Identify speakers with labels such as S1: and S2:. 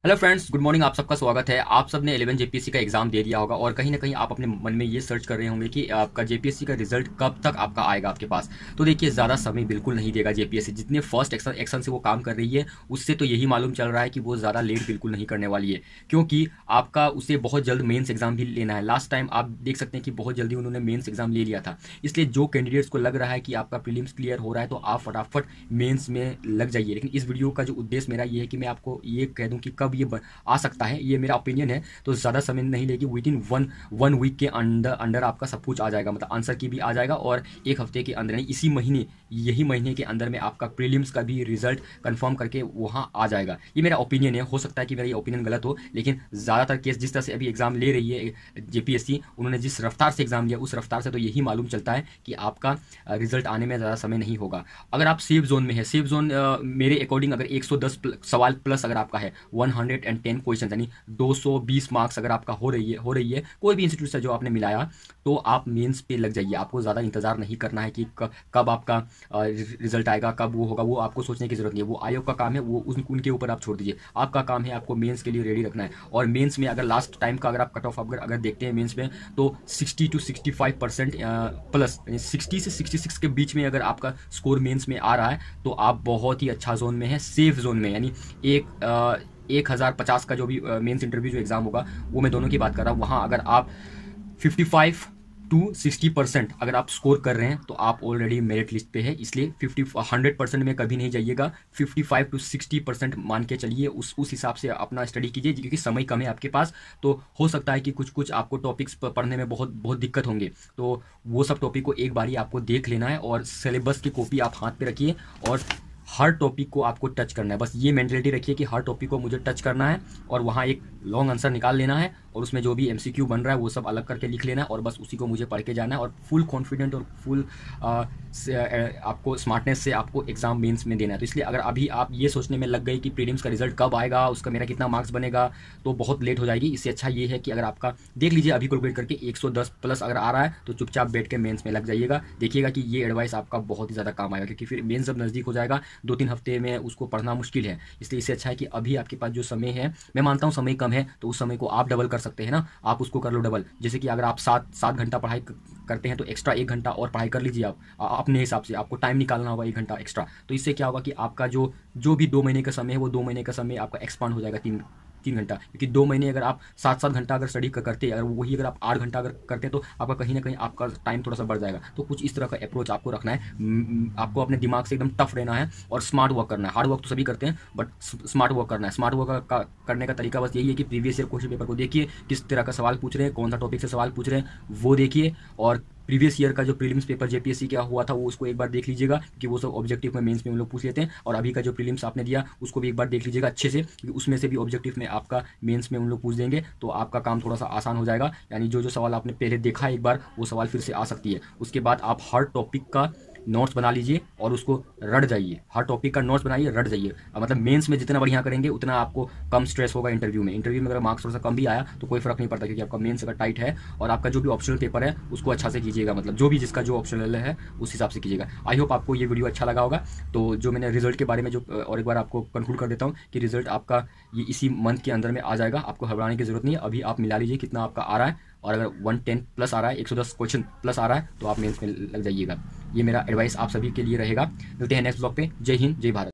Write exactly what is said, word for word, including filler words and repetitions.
S1: Hello friends, good morning. आप सबका स्वागत है। आप सब ने इलेवन जेपीएससी का एग्जाम दे दिया होगा और कहीं ना कहीं आप अपने मन में ये सर्च कर रहे होंगे कि आपका जेपीएससी का रिजल्ट कब तक आपका आएगा आपके पास। तो देखिए, ज़्यादा समय बिल्कुल नहीं देगा जेपीएससी। जितने फर्स्ट एक्शन एक्शन से वो काम कर रही है उससे तो यही मालूम चल रहा है कि वो ज़्यादा लेट बिल्कुल नहीं करने वाली है, क्योंकि आपका उसे बहुत जल्द मेन्स एग्जाम भी लेना है। लास्ट टाइम आप देख सकते हैं कि बहुत जल्दी उन्होंने मेन्स एग्जाम ले लिया था। इसलिए जो कैंडिडेट्स को लग रहा है कि आपका प्रीलिम्स क्लियर हो रहा है तो आप फटाफट मेन्स में लग जाइए। लेकिन इस वीडियो का जो उद्देश्य मेरा ये है कि मैं आपको ये कह दूँ कि कब ये आ सकता है, ये मेरा ओपिनियन है। तो ज़्यादा समय नहीं लेगी, within one one week के अंदर अंडर आपका सब कुछ आ जाएगा, मतलब आंसर की भी आ जाएगा और एक हफ्ते के अंदर, यानी इसी महीने यही महीने के अंदर में आपका प्रीलिम्स का भी रिजल्ट कंफर्म करके वहाँ आ जाएगा। ये मेरा ओपिनियन है। हो सकता है कि मेरा ये ओपिनियन गलत हो, लेकिन ज़्यादातर केस जिस तरह से अभी एग्जाम ले रही है जेपीएससी, उन्होंने जिस रफ्तार से एग्जाम लिया उस रफ्तार से तो यही मालूम चलता है कि आपका रिजल्ट आने में ज़्यादा समय नहीं होगा। अगर आप सेफ जोन में है, सेफ जोन मेरे अकॉर्डिंग अगर एक सौ दस सवाल प्लस अगर आपका है, वन हंड्रेड टेन क्वेश्चन यानी दो सौ बीस मार्क्स अगर आपका हो रही है हो रही है कोई भी इंस्टीट्यूट से जो आपने मिलाया, तो आप मेंस पे लग जाइए। आपको ज़्यादा इंतजार नहीं करना है कि कब आपका रिजल्ट आएगा, कब वो होगा, वो आपको सोचने की जरूरत नहीं है। वो आयोग का काम है, वो उन, उनके ऊपर आप छोड़ दीजिए। आपका काम है आपको मेंस के लिए रेडी रखना है। और मेंस में अगर लास्ट टाइम का अगर आप कट ऑफ अगर अगर देखते हैं मेंस में, तो sixty two sixty five percent plus, sixty से सिक्सटी सिक्स के बीच में अगर आपका स्कोर मेंस में आ रहा है तो आप बहुत ही अच्छा जोन में है, सेफ जोन में। यानी एक आ, एक हज़ार पचास का जो भी मेंस इंटरव्यू जो एग्ज़ाम होगा, वो मैं दोनों की बात कर रहा हूँ, वहाँ अगर आप fifty five to sixty percent अगर आप स्कोर कर रहे हैं तो आप ऑलरेडी मेरिट लिस्ट पे है। इसलिए फिफ्टी हंड्रेड परसेंट में कभी नहीं जाइएगा, fifty five to sixty percent मान के चलिए। उस उस हिसाब से अपना स्टडी कीजिए, क्योंकि समय कम है आपके पास। तो हो सकता है कि कुछ कुछ आपको टॉपिक्स पढ़ने में बहुत बहुत दिक्कत होंगे, तो वो सब टॉपिक को एक बारी आपको देख लेना है और सिलेबस की कॉपी आप हाथ पे रखिए और हर टॉपिक को आपको टच करना है। बस ये मेंटलिटी रखिए कि हर टॉपिक को मुझे टच करना है और वहाँ एक लॉन्ग आंसर निकाल लेना है और उसमें जो भी एमसीक्यू बन रहा है वो सब अलग करके लिख लेना है और बस उसी को मुझे पढ़ के जाना है। और फुल कॉन्फिडेंट और फुल आपको स्मार्टनेस से आपको एग्जाम मेंस में देना है। तो इसलिए अगर अभी आप ये सोचने में लग गए कि प्रीलिम्स का रिजल्ट कब आएगा, उसका मेरा कितना मार्क्स बनेगा, तो बहुत लेट हो जाएगी। इससे अच्छा ये है कि अगर आपका देख लीजिए अभी कैलकुलेट करके एक सौ दस प्लस अगर आ रहा है तो चुपचाप बैठ के मेंस में लग जाइएगा। देखिएगा कि ये एडवाइस आपका बहुत ही ज़्यादा काम आएगा, क्योंकि फिर मेंस जब नज़दीक हो जाएगा दो तीन हफ्ते में उसको पढ़ना मुश्किल है। इसलिए इससे अच्छा है कि अभी आपके पास जो समय है, मैं मानता हूँ समय कम है तो उस समय को आप डबल कर सकते हैं ना, आप उसको कर लो डबल। जैसे कि अगर आप सात सात घंटा पढ़ाई करते हैं तो एक्स्ट्रा एक घंटा और पढ़ाई कर लीजिए। आप अपने हिसाब से आपको टाइम निकालना होगा एक घंटा एक्स्ट्रा। तो इससे क्या होगा कि आपका जो जो भी दो महीने का समय है वो दो महीने का समय आपका एक्सपांड हो जाएगा तीन तीन घंटा। क्योंकि दो महीने अगर आप सात सात घंटा अगर स्टडी करते हैं, अगर वही अगर आप आठ घंटा अगर करते हैं तो आपका कहीं ना कहीं आपका टाइम थोड़ा सा बढ़ जाएगा। तो कुछ इस तरह का अप्रोच आपको रखना है। आपको अपने दिमाग से एकदम टफ रहना है और स्मार्ट वर्क करना है। हार्ड वर्क तो सभी करते हैं, बट स्मार्ट वर्क करना है। स्मार्ट वर्क का करने का तरीका बस यही है कि प्रीवियस ईयर क्वेश्चन पेपर को देखिए, किस तरह का सवाल पूछ रहे हैं, कौन सा टॉपिक से सवाल पूछ रहे हैं वो देखिए। और प्रीवियस ईयर का जो प्रीलिम्स पेपर जेपीएससी क्या हुआ था वो उसको एक बार देख लीजिएगा, क्योंकि वो सब ऑब्जेक्टिव में मेंस में हम लोग पूछ लेते हैं। और अभी का जो प्रीलिम्स आपने दिया उसको भी एक बार देख लीजिएगा अच्छे से, क्योंकि उसमें से भी ऑब्जेक्टिव में आपका मेंस में उन लोग पूछ देंगे, तो आपका काम थोड़ा सा आसान हो जाएगा। यानी जो जो सवाल आपने पहले देखा है एक बार, वो सवाल फिर से आ सकती है। उसके बाद आप हर टॉपिक का नोट्स बना लीजिए और उसको रट जाइए। हर टॉपिक का नोट्स बनाइए, रट जाइए। मतलब मेंस में जितना बढ़िया करेंगे उतना आपको कम स्ट्रेस होगा इंटरव्यू में। इंटरव्यू में अगर मार्क्स थोड़ा सा कम भी आया तो कोई फर्क नहीं पड़ता, क्योंकि आपका मेंस अगर टाइट है और आपका जो भी ऑप्शनल पेपर है उसको अच्छा से कीजिएगा। मतलब जो भी जिसका जो ऑप्शनल है उस हिसाब से कीजिएगा। आई होप आपको ये वीडियो अच्छा लगा होगा। तो जो मैंने रिजल्ट के बारे में जो और एक बार आपको कंक्लूड कर देता हूँ कि रिजल्ट आपका ये इसी मंथ के अंदर में आ जाएगा। आपको घबराने की जरूरत नहीं है। अभी आप मिला लीजिए कितना आपका आ रहा है, और अगर वन टेन प्लस आ रहा है, एक सौ दस क्वेश्चन प्लस आ रहा है, तो आप मेंस में लग जाइएगा। ये मेरा एडवाइस आप सभी के लिए रहेगा। मिलते हैं नेक्स्ट ब्लॉग पे। जय हिंद, जय भारत।